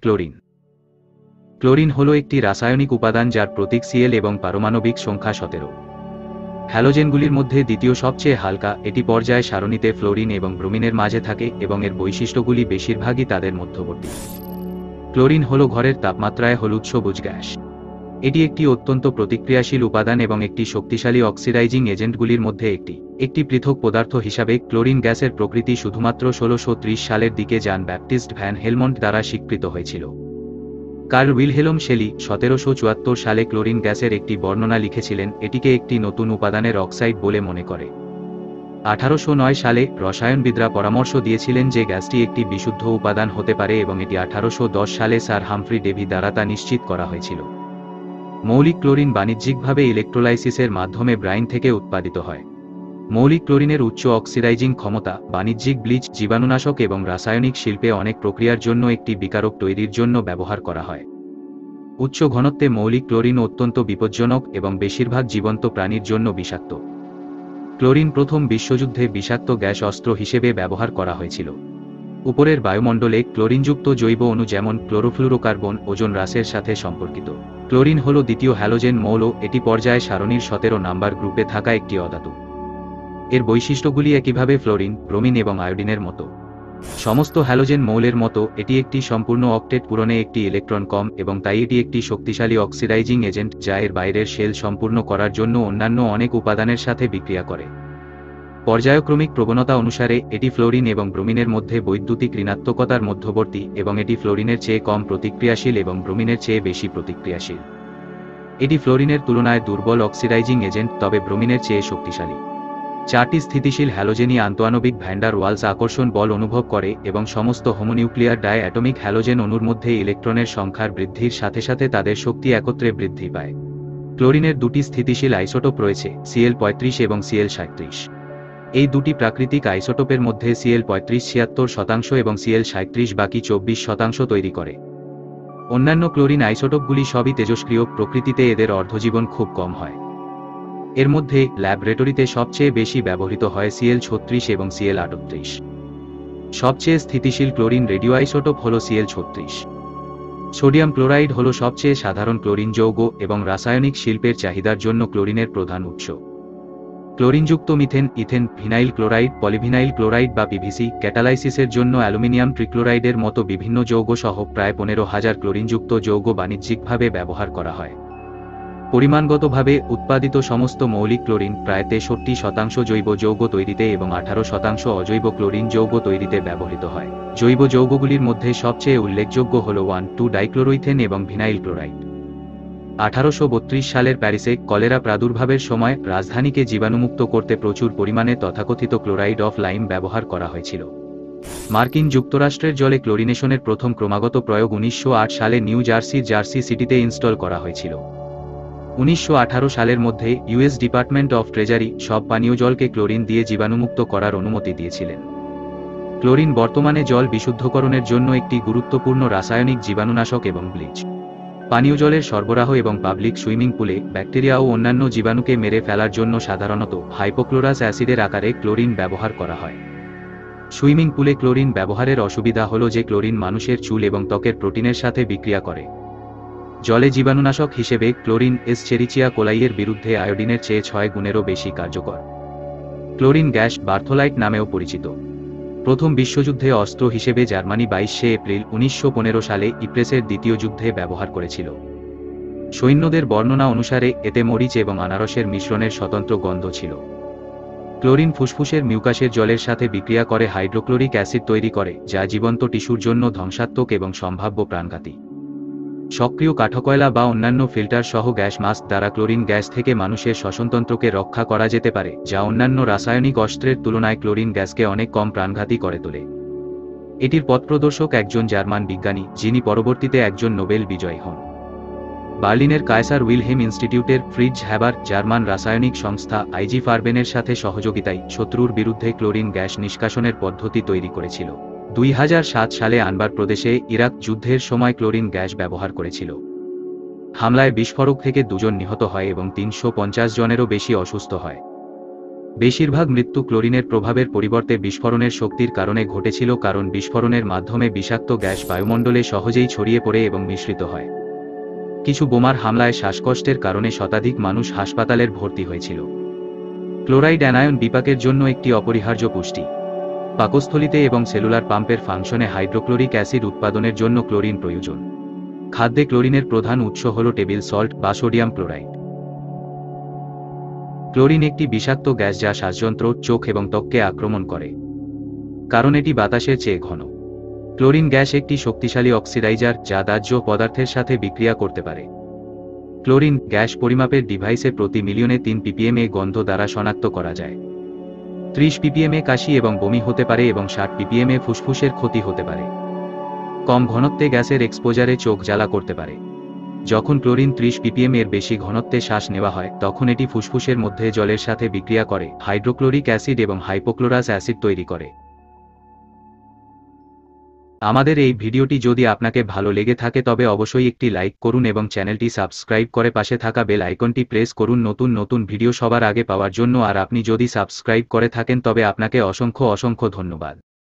Chlorine. Chlorine হল একটি রাসায়নিক উপাদান যার প্রতীক Cl এবং পারমাণবিক সংখ্যা 17। হ্যালোজেনগুলির মধ্যে দ্বিতীয় সবচেয়ে হালকা, এটি পর্যায় সারণীতে ফ্লোরিন এবং ব্রোমিনের মাঝে থাকে এবং এর বৈশিষ্ট্যগুলি বেশিরভাগই তাদের মধ্যবর্তী। ক্লোরিন হল ঘরের তাপমাত্রায় হলুদ সবুজ গ্যাস। এটি একটি অত্যন্ত প্রতিক্রিয়াশীল উপাদান এবং একটি শক্তিশালী অক্সিডাইজিং এজেন্টগুলির মধ্যে একটি পৃথক পদার্থ হিসাবে ক্লোরিন গ্যাসের প্রকৃতি শুধুমাত্র 1630 সালের দিকে জন ব্যাপটিস্ট ভ্যান হেলমন্ট দ্বারা স্বীকৃত হয়েছিল। কার্ল উইলহেলম শেলি 1774 সালে ক্লোরিন গ্যাসের একটি বর্ণনা লিখেছিলেন, এটিকে একটি নতুন উপাদানের অক্সাইড বলে মনে করে। 1809 সালে রসায়নবিদরা পরামর্শ দিয়েছিলেন যে গ্যাসটি একটি বিশুদ্ধ উপাদান হতে পারে এবং এটি 1810 সালে স্যার হামফ্রি ডেভি দ্বারা তা নিশ্চিত করা হয়েছিল। মৌলিক ক্লোরিন বাণিজ্যিকভাবে ইলেকট্রোলাইসিসের মাধ্যমে ব্রাইন থেকে উৎপাদিত হয়। মৌলিক ক্লোরিনের উচ্চ অক্সিডাইজিং ক্ষমতা বাণিজ্যিক ব্লিচ, জীবাণুনাশক এবং রাসায়নিক শিল্পে অনেক প্রক্রিয়ার জন্য একটি বিকারক তৈরির জন্য ব্যবহার করা হয়। উচ্চ ঘনত্বে মৌলিক ক্লোরিন অত্যন্ত বিপজ্জনক এবং বেশিরভাগ জীবন্ত প্রাণীর জন্য বিষাক্ত। ক্লোরিন প্রথম বিশ্বযুদ্ধে বিষাক্ত গ্যাস অস্ত্র হিসেবে ব্যবহার করা হয়েছিল। উপরের বায়ুমণ্ডলে ক্লোরিনযুক্ত জৈব অণু যেমন ক্লোরোফ্লুরোকার্বন ওজোন হ্রাসের সাথে সম্পর্কিত। ক্লোরিন হল দ্বিতীয় হ্যালোজেন মৌল, এটি পর্যায় সারণীর 17 নাম্বার গ্রুপে থাকা একটি অধাতু। এর বৈশিষ্ট্যগুলি একইভাবে ফ্লোরিন, ব্রোমিন এবং আয়োডিনের মতো। সমস্ত হ্যালোজেন মৌলের মতো এটি একটি সম্পূর্ণ অক্টেট পূরণে একটি ইলেকট্রন কম এবং তাই এটি একটি শক্তিশালী অক্সিডাইজিং এজেন্ট যা এর বাইরের শেল সম্পূর্ণ করার জন্য অন্যান্য অনেক উপাদানের সাথে বিক্রিয়া করে। পর্যায়ক্রমিক প্রবণতা অনুসারে এটি ফ্লোরিন এবং ব্রোমিনের মধ্যে বৈদ্যুতিক ঋণাত্মকতার মধ্যবর্তী এবং এটি ফ্লোরিনের চেয়ে কম প্রতিক্রিয়াশীল এবং ব্রোমিনের চেয়ে বেশি প্রতিক্রিয়াশীল। এটি ফ্লোরিনের তুলনায় দুর্বল অক্সিডাইজিং এজেন্ট, তবে ব্রোমিনের চেয়ে শক্তিশালী। 4টি স্থিতিশীল হ্যালোজেনই আন্তঃআণবিক ভ্যান্ডার ওয়ালস আকর্ষণ বল অনুভব করে এবং সমস্ত হোমোনিউক্লিয়ার ডাই অ্যাটমিক হ্যালোজেন অণুর মধ্যে ইলেকট্রনের সংখ্যার বৃদ্ধির সাথে সাথে তাদের শক্তি একত্রে বৃদ্ধি পায়। ক্লোরিনের দুটি স্থিতিশীল আইসোটোপ রয়েছে, Cl35 এবং Cl37। এই দুটি প্রাকৃতিক আইসোটোপের মধ্যে Cl35 76% এবং Cl37 বাকি 24% তৈরি করে। অন্যান্য ক্লোরিন আইসোটোপগুলি সবই তেজস্ক্রিয় প্রকৃতিতে, এদের অর্ধজীবন খুব কম হয়। এর মধ্যে ল্যাবরেটরিতে সবচেয়ে বেশি ব্যবহৃত হয় Cl36 এবং Cl38। সবচেয়ে স্থিতিশীল ক্লোরিন রেডিওআইসোটোপ হল Cl36। সোডিয়াম ক্লোরাইড হল সবচেয়ে সাধারণ ক্লোরিন যৌগ এবং রাসায়নিক শিল্পের চাহিদার জন্য ক্লোরিনের প্রধান উৎস। ক্লোরিনযুক্ত methane, ethane, vinyl chloride, polyvinyl chloride বা পিভিসি, ক্যাটালাইসিসের জন্য অ্যালুমিনিয়াম ট্রিক্লোরাইডের মতো বিভিন্ন যৌগ সহ প্রায় 15,000 ক্লোরিনযুক্ত যৌগ বাণিজ্যিকভাবে ব্যবহার করা হয়। পরিমাণগতভাবে উৎপাদিত সমস্ত মৌলিক ক্লোরিন প্রায় 63% জৈব যৌগ তৈরিতে এবং 18% অজৈব ক্লোরিন যৌগ তৈরিতে ব্যবহৃত হয়। জৈব যৌগগুলির মধ্যে সবচেয়ে উল্লেখযোগ্য হল 1,2-ডাইক্লোরোইথেন এবং ভিনাইল ক্লোরাইড। 1832 সালের প্যারিসে কলেরা প্রাদুর্ভাবের সময় রাজধানীকে জীবাণুমুক্ত করতে প্রচুর পরিমাণে তথাকথিত ক্লোরাইড অফ লাইম ব্যবহার করা হয়েছিল। মার্কিন যুক্তরাষ্ট্রের জলে ক্লোরিনেশনের প্রথম ক্রমাগত প্রয়োগ 1908 সালে নিউ জার্সির জার্সি সিটিতে ইনস্টল করা হয়েছিল। 1918 সালের মধ্যে ইউএস ডিপার্টমেন্ট অফ ট্রেজারি সব পানীয় জলকে ক্লোরিন দিয়ে জীবাণুমুক্ত করার অনুমতি দিয়েছিলেন। ক্লোরিন বর্তমানে জল বিশুদ্ধকরণের জন্য একটি গুরুত্বপূর্ণ রাসায়নিক জীবাণুনাশক এবং ব্লিচ। পানীয় জলের সরবরাহ এবং পাবলিক সুইমিং পুলে ব্যাকটেরিয়া ও অন্যান্য জীবাণুকে মেরে ফেলার জন্য সাধারণত হাইপোক্লোরাস অ্যাসিডের আকারে ক্লোরিন ব্যবহার করা হয়। সুইমিং পুলে ক্লোরিন ব্যবহারের অসুবিধা হল যে ক্লোরিন মানুষের চুল এবং ত্বকের প্রোটিনের সাথে বিক্রিয়া করে। জলে জীবাণুনাশক হিসেবে ক্লোরিন এসচেরিচিয়া কোলাইয়ের বিরুদ্ধে আয়োডিনের চেয়ে 6 গুণেরও বেশি কার্যকর। ক্লোরিন গ্যাস বার্থোলাইট নামেও পরিচিত। প্রথম বিশ্বযুদ্ধে অস্ত্র হিসেবে জার্মানি 22শে এপ্রিল 1915 সালে ইপ্রেসের দ্বিতীয় যুদ্ধে ব্যবহার করেছিল। সৈন্যদের বর্ণনা অনুসারে এতে মরিচ এবং আনারসের মিশ্রণের স্বতন্ত্র গন্ধ ছিল। ক্লোরিন ফুসফুসের মিউকাসের জলের সাথে বিক্রিয়া করে হাইড্রোক্লোরিক অ্যাসিড তৈরি করে, যা জীবন্ত টিস্যুর জন্য ধ্বংসাত্মক এবং সম্ভাব্য প্রাণঘাতী। সক্রিয় কাঠকয়লা বা অন্যান্য ফিল্টার সহ গ্যাস মাস্ক দ্বারা ক্লোরিন গ্যাস থেকে মানুষের শ্বসনতন্ত্রকে রক্ষা করা যেতে পারে, যা অন্যান্য রাসায়নিক অস্ত্রের তুলনায় ক্লোরিন গ্যাসকে অনেক কম প্রাণঘাতী করে তোলে। এটির পথপ্রদর্শক একজন জার্মান বিজ্ঞানী, যিনি পরবর্তীতে একজন নোবেল বিজয়ী হন। বার্লিনের কায়সার উইলহেম ইনস্টিটিউটের ফ্রিটজ হ্যাবার জার্মান রাসায়নিক সংস্থা আইজি ফার্বেনের সাথে সহযোগিতায় শত্রুর বিরুদ্ধে ক্লোরিন গ্যাস নিষ্কাশনের পদ্ধতি তৈরি করেছিল। 2007 সালে আনবার প্রদেশে ইরাক যুদ্ধের সময় ক্লোরিন গ্যাস ব্যবহার করেছিল। হামলায় বিস্ফোরক থেকে 2 জন নিহত হয় এবং 350 জনেরও বেশি অসুস্থ হয়। বেশিরভাগ মৃত্যু ক্লোরিনের প্রভাবের পরিবর্তে বিস্ফোরণের শক্তির কারণে ঘটেছিল, কারণ বিস্ফোরণের মাধ্যমে বিষাক্ত গ্যাস বায়ুমণ্ডলে সহজেই ছড়িয়ে পড়ে এবং মিশ্রিত হয়। কিছু বোমার হামলায় শ্বাসকষ্টের কারণে শতাধিক মানুষ হাসপাতালের ভর্তি হয়েছিল। ক্লোরাইড অ্যানায়ন বিপাকের জন্য একটি অপরিহার্য পুষ্টি। পাকস্থলিতে এবং সেলুলার পাম্পের ফাংশনে হাইড্রোক্লোরিক অ্যাসিড উৎপাদনের জন্য ক্লোরিন প্রয়োজন। খাদ্যে ক্লোরিনের প্রধান উৎস হল টেবিল সল্ট বা সোডিয়াম ক্লোরাইড। ক্লোরিন একটি বিষাক্ত গ্যাস যা শ্বাসযন্ত্র, চোখ এবং ত্বককে আক্রমণ করে, কারণ এটি বাতাসের চেয়ে ঘন। ক্লোরিন গ্যাস একটি শক্তিশালী অক্সিডাইজার যা দাহ্য পদার্থের সাথে বিক্রিয়া করতে পারে। ক্লোরিন গ্যাস পরিমাপের ডিভাইসে প্রতি মিলিয়নে 3 ppm গন্ধ দ্বারা শনাক্ত করা যায়। 30 ppm কাশি এবং বমি হতে পারে এবং 60 ppm ফুসফুসের ক্ষতি হতে পারে। কম ঘনত্বে গ্যাসের এক্সপোজারে চোখ জ্বালা করতে পারে। যখন ক্লোরিন 30 ppm এর বেশি ঘনত্বে শ্বাস নেওয়া হয়, তখন এটি ফুসফুসের মধ্যে জলের সাথে বিক্রিয়া করে হাইড্রোক্লোরিক অ্যাসিড এবং হাইপোক্লোরাস অ্যাসিড তৈরি করে। আমাদের এই ভিডিওটি যদি আপনাকে ভালো লেগে থাকে তবে অবশ্যই একটি লাইক করুন এবং চ্যানেলটি সাবস্ক্রাইব করে পাশে থাকা বেল আইকনটি প্রেস করুন নতুন নতুন ভিডিও সবার আগে পাওয়ার জন্য। আর আপনি যদি সাবস্ক্রাইব করে থাকেন তবে আপনাকে অসংখ্য ধন্যবাদ।